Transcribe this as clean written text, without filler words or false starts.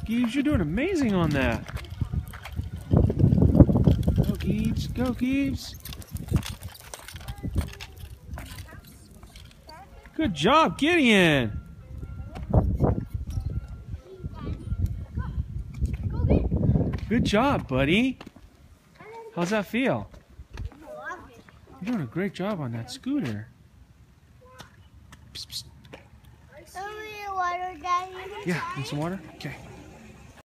Gibbs, you're doing amazing on that. Go, Gibbs. Go, Gibbs. Good job, Gideon. Good job, buddy. How's that feel? You're doing a great job on that scooter. Psst, psst. Water, Daddy? Yeah, need some water? Okay.